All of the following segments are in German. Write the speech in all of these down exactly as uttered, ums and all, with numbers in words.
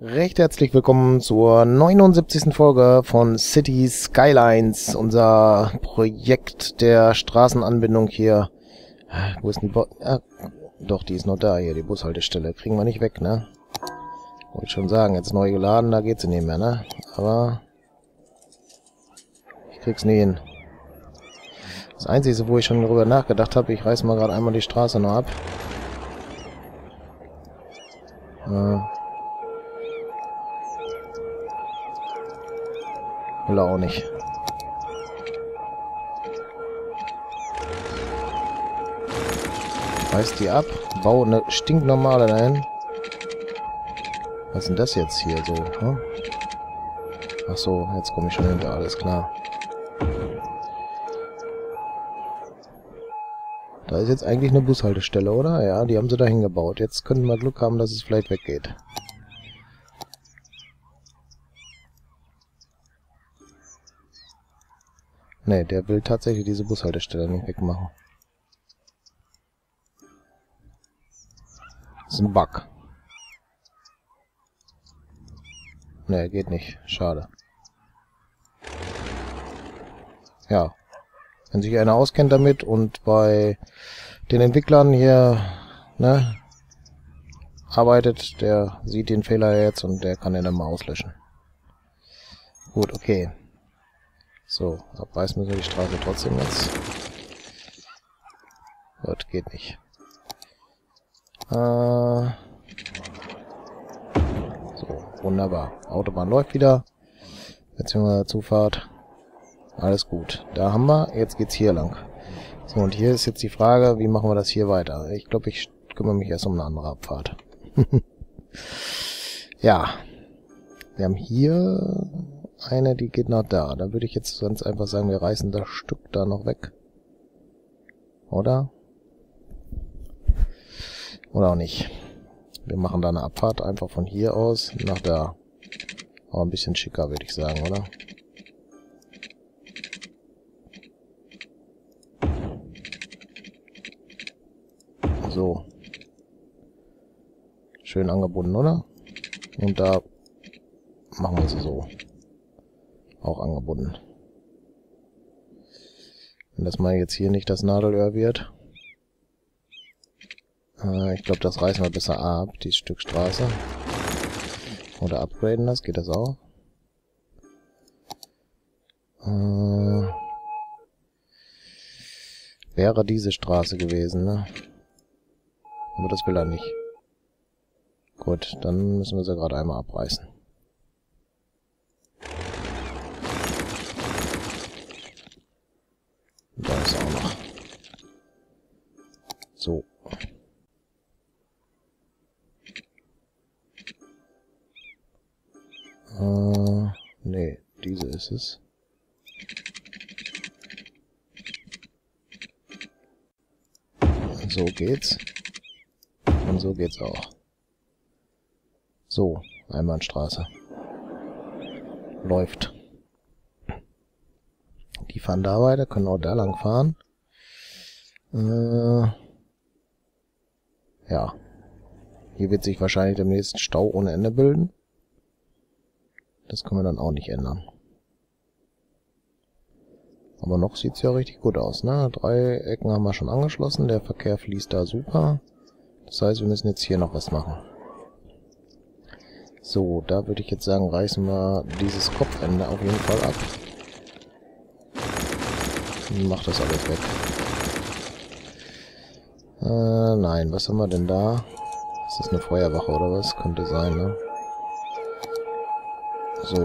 Recht herzlich willkommen zur neunundsiebzigsten Folge von City Skylines, unser Projekt der Straßenanbindung hier. Wo ist denn die Bo ah, doch, die ist noch da, hier, die Bushaltestelle. Kriegen wir nicht weg, ne? Wollte ich schon sagen, jetzt neu geladen, da geht sie nicht mehr, ne? Aber ich krieg's nie hin. Das Einzige, wo ich schon drüber nachgedacht habe, ich reiß mal gerade einmal die Straße noch ab. Ja. Will er auch nicht. Reiß die ab, baue eine stinknormale dahin. Was ist denn das jetzt hier so? Hm? Ach so, jetzt komme ich schon hinter, alles klar. Da ist jetzt eigentlich eine Bushaltestelle, oder? Ja, die haben sie da hingebaut. Jetzt könnten wir Glück haben, dass es vielleicht weggeht. Ne, der will tatsächlich diese Bushaltestelle nicht wegmachen. Das ist ein Bug. Ne, geht nicht. Schade. Ja. Wenn sich einer auskennt damit und bei den Entwicklern hier, ne, arbeitet, der sieht den Fehler jetzt und der kann den dann mal auslöschen. Gut, okay. So, abreißen müssen wir die Straße trotzdem jetzt. Gut, geht nicht. Äh so, wunderbar. Autobahn läuft wieder. Beziehungsweise Zufahrt. Alles gut. Da haben wir. Jetzt geht's hier lang. So, und hier ist jetzt die Frage, wie machen wir das hier weiter? Ich glaube, ich kümmere mich erst um eine andere Abfahrt. Ja. Wir haben hier eine, die geht nach da. Da würde ich jetzt sonst einfach sagen, wir reißen das Stück da noch weg. Oder? Oder auch nicht. Wir machen da eine Abfahrt einfach von hier aus nach da. Aber ein bisschen schicker, würde ich sagen, oder? So. Schön angebunden, oder? Und da machen wir sie so. Auch angebunden. Wenn das mal jetzt hier nicht das Nadelöhr wird. Äh, ich glaube, das reißen wir besser ab, dieses Stück Straße. Oder upgraden das, geht das auch? Äh, wäre diese Straße gewesen, ne? Aber das will er nicht. Gut, dann müssen wir sie gerade einmal abreißen. Da ist auch noch. So. Äh, nee, diese ist es. So geht's. Und so geht's auch. So, Einbahnstraße. Läuft. Die fahren da weiter, können auch da lang fahren. Äh, ja. Hier wird sich wahrscheinlich demnächst Stau ohne Ende bilden. Das können wir dann auch nicht ändern. Aber noch sieht es ja richtig gut aus, ne? Drei Ecken haben wir schon angeschlossen. Der Verkehr fließt da super. Das heißt, wir müssen jetzt hier noch was machen. So, da würde ich jetzt sagen, reißen wir dieses Kopfende auf jeden Fall ab. Macht das alles weg. Äh, nein, was haben wir denn da? Ist das eine Feuerwache oder was? Könnte sein, ne? So.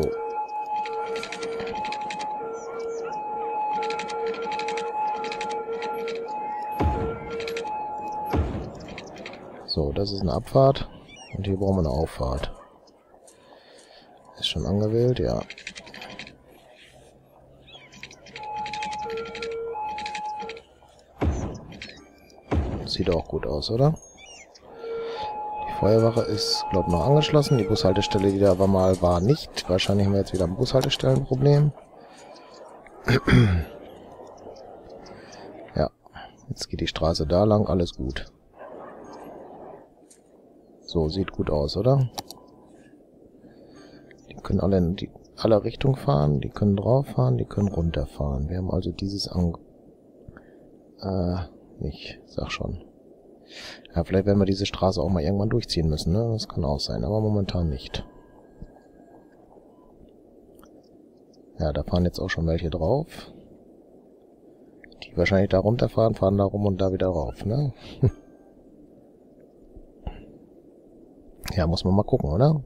So, das ist eine Abfahrt. Und hier brauchen wir eine Auffahrt. Ist schon angewählt, ja. Sieht auch gut aus, oder? Die Feuerwache ist, glaube ich, noch angeschlossen. Die Bushaltestelle, die da aber mal war, nicht. Wahrscheinlich haben wir jetzt wieder ein Bushaltestellenproblem. Ja, jetzt geht die Straße da lang, alles gut. So, sieht gut aus, oder? können alle in die, alle Richtungen fahren, die können drauf fahren, die können runterfahren. Wir haben also dieses Angebot. Äh, nicht, sag schon. Ja, vielleicht werden wir diese Straße auch mal irgendwann durchziehen müssen, ne? Das kann auch sein, aber momentan nicht. Ja, da fahren jetzt auch schon welche drauf. Die wahrscheinlich da runterfahren, fahren da rum und da wieder rauf, ne? Ja, muss man mal gucken, oder?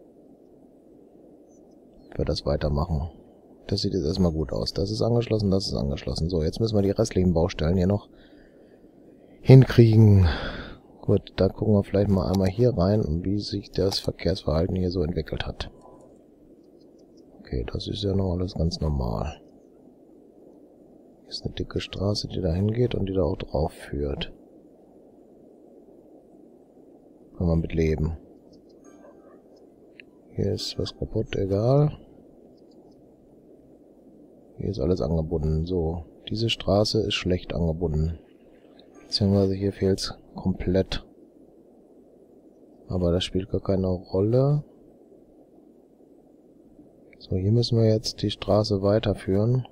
Für das weitermachen. Das sieht jetzt erstmal gut aus. Das ist angeschlossen, das ist angeschlossen. So, jetzt müssen wir die restlichen Baustellen hier noch hinkriegen. Gut, da gucken wir vielleicht mal einmal hier rein, wie sich das Verkehrsverhalten hier so entwickelt hat. Okay, das ist ja noch alles ganz normal. Hier ist eine dicke Straße, die da hingeht und die da auch drauf führt. Kann man mit leben. Hier ist was kaputt, egal. Hier ist alles angebunden. So, diese Straße ist schlecht angebunden. Beziehungsweise hier fehlt es komplett. Aber das spielt gar keine Rolle. So, hier müssen wir jetzt die Straße weiterführen.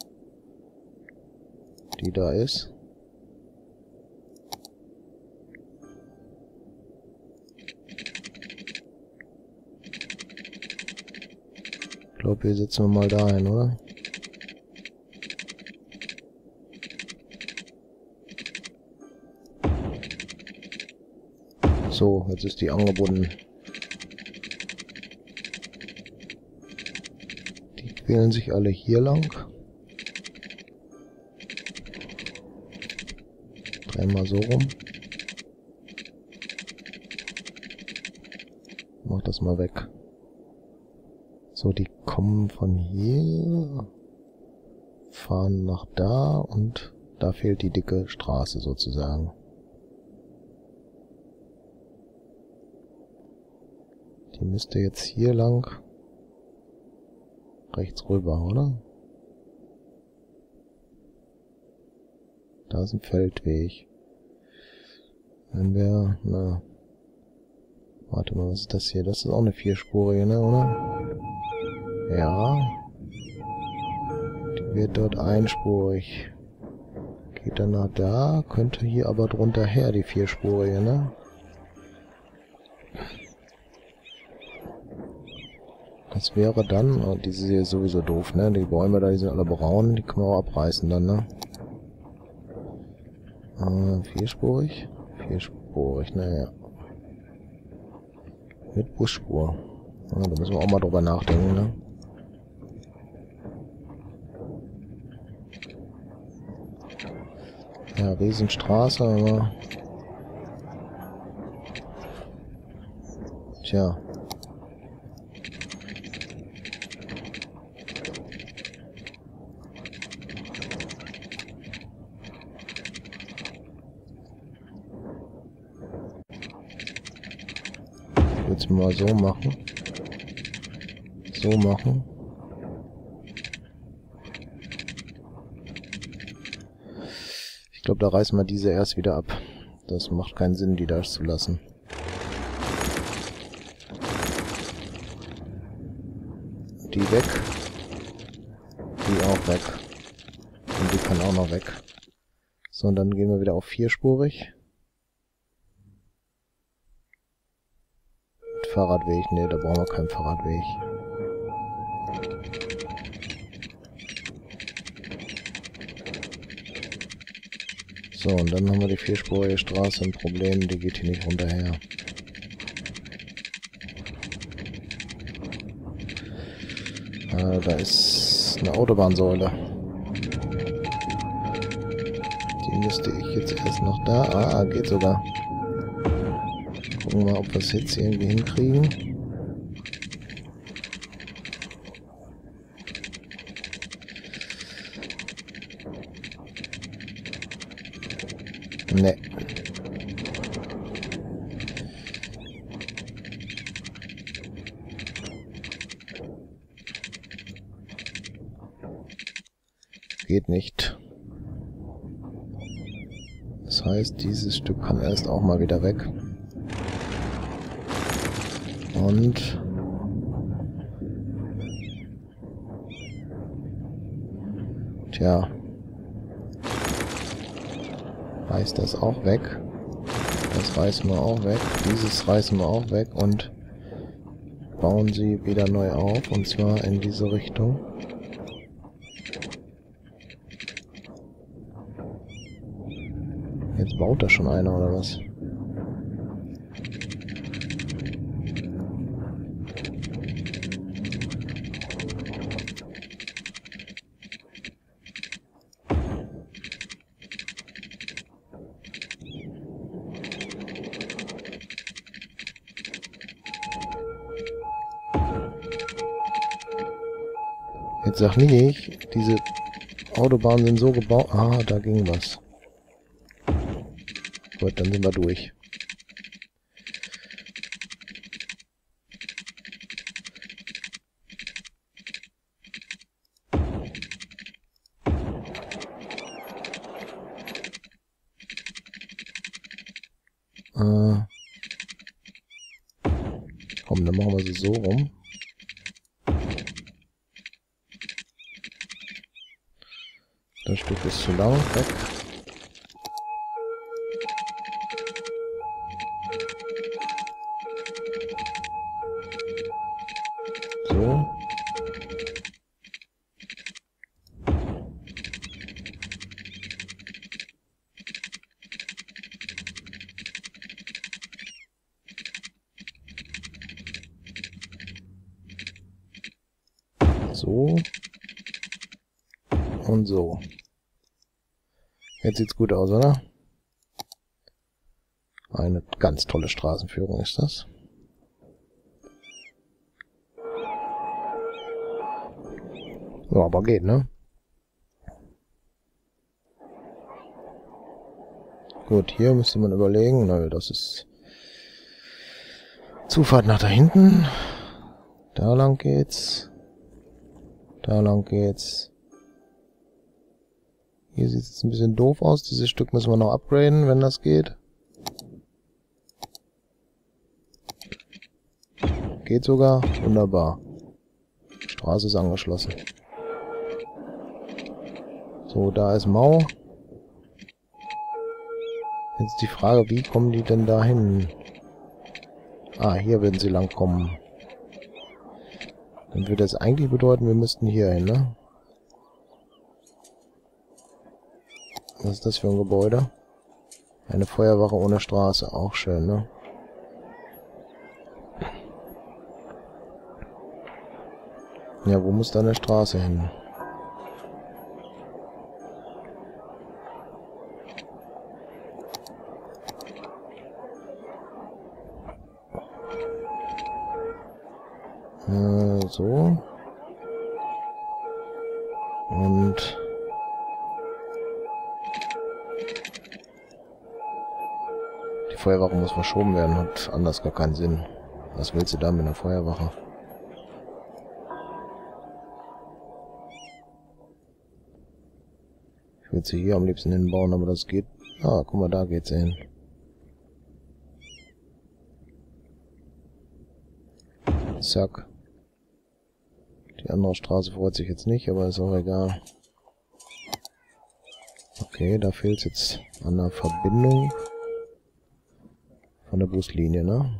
Die da ist. Ich glaube, hier setzen wir mal dahin, oder? So, jetzt ist die angebunden. Die quälen sich alle hier lang. Dreimal so rum. Mach das mal weg. So, die kommen von hier, fahren nach da und da fehlt die dicke Straße sozusagen. Die müsste jetzt hier lang rechts rüber, oder? Da ist ein Feldweg. Wenn wir, na, warte mal, was ist das hier? Das ist auch eine vierspurige, ne, oder? Ja. Die wird dort einspurig. Geht dann nach da, könnte hier aber drunter her die vierspurige, ne? Das wäre dann, oh, diese hier ist sowieso doof, ne? Die Bäume da, die sind alle braun, die können wir auch abreißen dann, ne? Äh, vierspurig? Vierspurig, naja. Mit Busspur. Ja, da müssen wir auch mal drüber nachdenken, ne? Ja, Riesenstraße, aber... Tja. Jetzt mal so machen. So machen. Ich glaube, da reißen wir diese erst wieder ab. Das macht keinen Sinn, die da zu lassen. Die weg. Die auch weg. Und die kann auch noch weg. So, und dann gehen wir wieder auf vierspurig. Fahrradweg, ne, da brauchen wir keinen Fahrradweg. So, und dann haben wir die vierspurige Straße, ein Problem, die geht hier nicht runterher. Äh, da ist eine Autobahnsäule. Die müsste ich jetzt erst noch da... Ah, geht sogar. Gucken wir mal, ob wir es jetzt irgendwie hinkriegen. Ne. Geht nicht. Das heißt, dieses Stück kann erst auch mal wieder weg. Und Tja. Reißt das auch weg. Das reißen wir auch weg. Dieses reißen wir auch weg und bauen sie wieder neu auf. Und zwar in diese Richtung. Jetzt baut da schon einer, oder was? Jetzt sag nicht, diese Autobahnen sind so gebaut... Ah, da ging was. Gut, dann sind wir durch. Äh, komm, dann machen wir sie so rum. Das Stück ist zu lang, weg. So. So. Und so. Jetzt sieht's gut aus, oder? Eine ganz tolle Straßenführung ist das. Ja, aber geht, ne? Gut, hier müsste man überlegen. Nö, das ist Zufahrt nach da hinten. Da lang geht's. Da lang geht's. Hier sieht es jetzt ein bisschen doof aus. Dieses Stück müssen wir noch upgraden, wenn das geht. Geht sogar. Wunderbar. Straße ist angeschlossen. So, da ist Mau. Jetzt die Frage, wie kommen die denn da hin? Ah, hier werden sie lang kommen. Dann würde das eigentlich bedeuten, wir müssten hier hin, ne? Was ist das für ein Gebäude? Eine Feuerwache ohne Straße. Auch schön, ne? Ja, wo muss da eine Straße hin? Äh, so. Und... die Feuerwache muss verschoben werden, hat anders gar keinen Sinn. Was willst du da mit einer Feuerwache? Ich würde sie hier am liebsten hinbauen, aber das geht... Ah, guck mal, da geht's hin. Zack. Die andere Straße freut sich jetzt nicht, aber ist auch egal. Okay, da fehlt es jetzt an der Verbindung von der Buslinie, ne?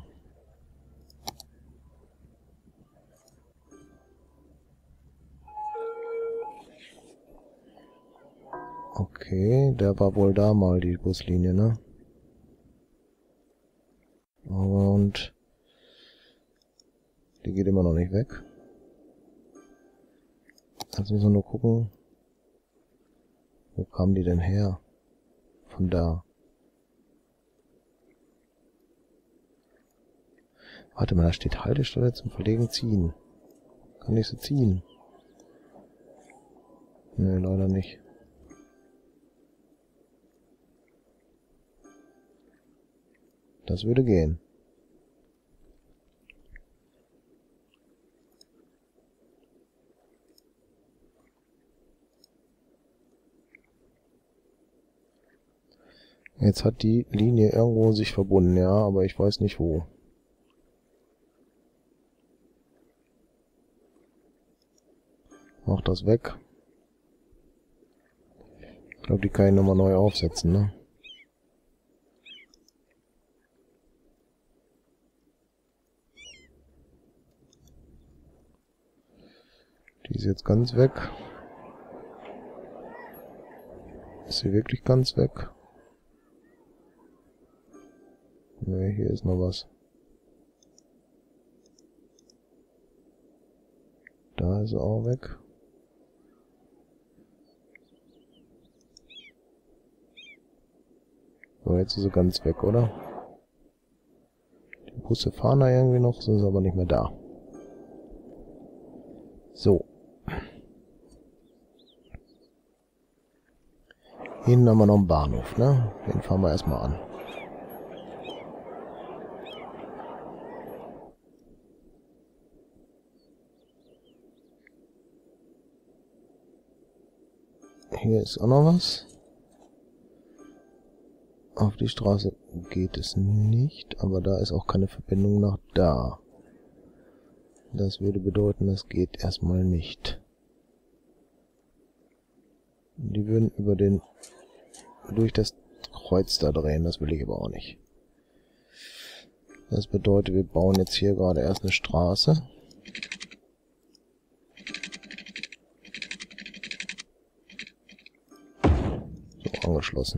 Okay, der war wohl da mal die Buslinie, ne? Und die geht immer noch nicht weg. Jetzt müssen wir nur gucken, wo kamen die denn her? Von da. Warte mal, da steht Haltestelle zum Verlegen ziehen. Kann ich sie ziehen? Ne, leider nicht. Das würde gehen. Jetzt hat die Linie irgendwo sich verbunden, ja, aber ich weiß nicht wo. Mach das weg. Ich glaube, die kann ich nochmal neu aufsetzen, ne? Die ist jetzt ganz weg. Ist sie wirklich ganz weg? Ne, hier ist noch was. Da ist sie auch weg. So, jetzt ist sie ganz weg, oder? Die Busse fahren da irgendwie noch, sind aber nicht mehr da. So. Hinten haben wir noch einen Bahnhof, ne? Den fahren wir erstmal an. Hier ist auch noch was. Auf die Straße geht es nicht, aber da ist auch keine Verbindung nach da. Das würde bedeuten, das geht erstmal nicht. Die würden über den durch das Kreuz da drehen, das will ich aber auch nicht. Das bedeutet, wir bauen jetzt hier gerade erst eine Straße. So, angeschlossen.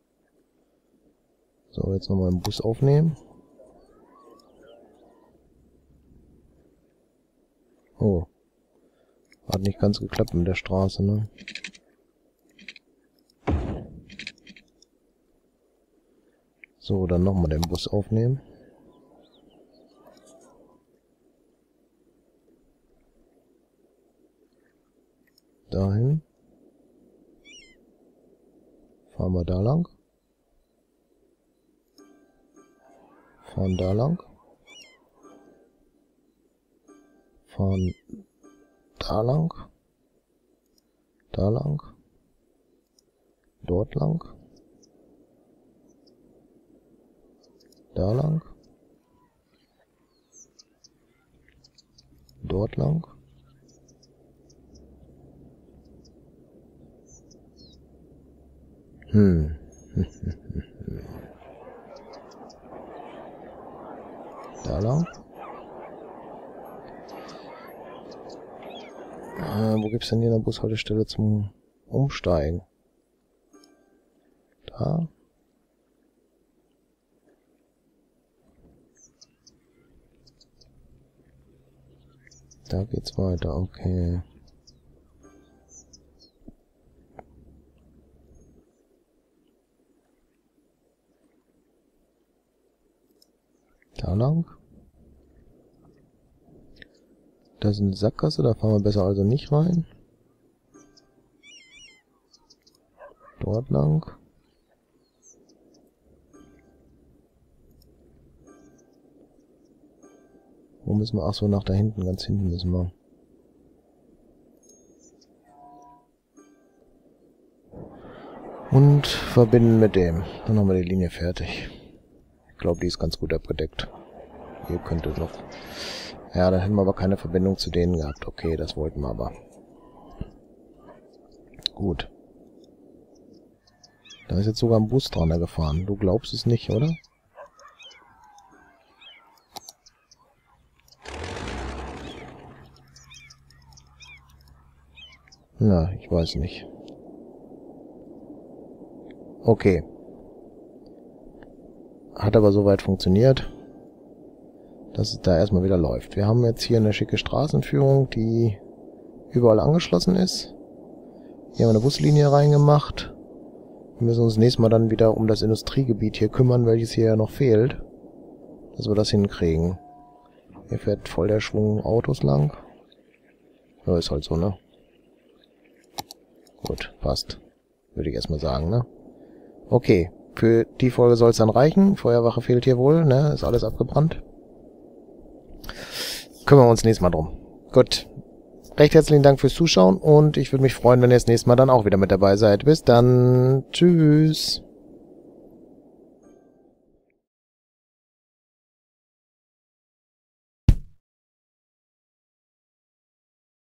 So, jetzt nochmal einen Bus aufnehmen. Oh. Hat nicht ganz geklappt mit der Straße, ne? So, dann nochmal den Bus aufnehmen. Dahin. Fahren wir da lang. Fahren da lang. Fahren da lang. Da lang. Dort lang. Da lang. Dort lang. Hm. Da lang. Äh, wo gibt's denn hier eine Bushaltestelle zum Umsteigen? Da. Da geht's weiter, okay. Da lang. Das ist eine Sackgasse, da fahren wir besser also nicht rein. Dort lang. Wo müssen wir? Ach so, nach da hinten, ganz hinten müssen wir. Und verbinden mit dem. Dann haben wir die Linie fertig. Ich glaube, die ist ganz gut abgedeckt. Hier könnte noch... Ja, dann hätten wir aber keine Verbindung zu denen gehabt. Okay, das wollten wir aber. Gut. Da ist jetzt sogar ein Bus dran gefahren. Du glaubst es nicht, oder? Na, ich weiß nicht. Okay. Hat aber soweit funktioniert, dass es da erstmal wieder läuft. Wir haben jetzt hier eine schicke Straßenführung, die überall angeschlossen ist. Hier haben wir eine Buslinie reingemacht. Wir müssen uns nächstes Mal dann wieder um das Industriegebiet hier kümmern, welches hier ja noch fehlt. Dass wir das hinkriegen. Hier fährt voll der Schwung Autos lang. Ja, ist halt so, ne? Gut, passt. Würde ich erstmal sagen, ne? Okay, für die Folge soll es dann reichen. Feuerwache fehlt hier wohl, ne? Ist alles abgebrannt. Kümmern wir uns nächstes Mal drum. Gut. Recht herzlichen Dank fürs Zuschauen und ich würde mich freuen, wenn ihr das nächste Mal dann auch wieder mit dabei seid. Bis dann. Tschüss.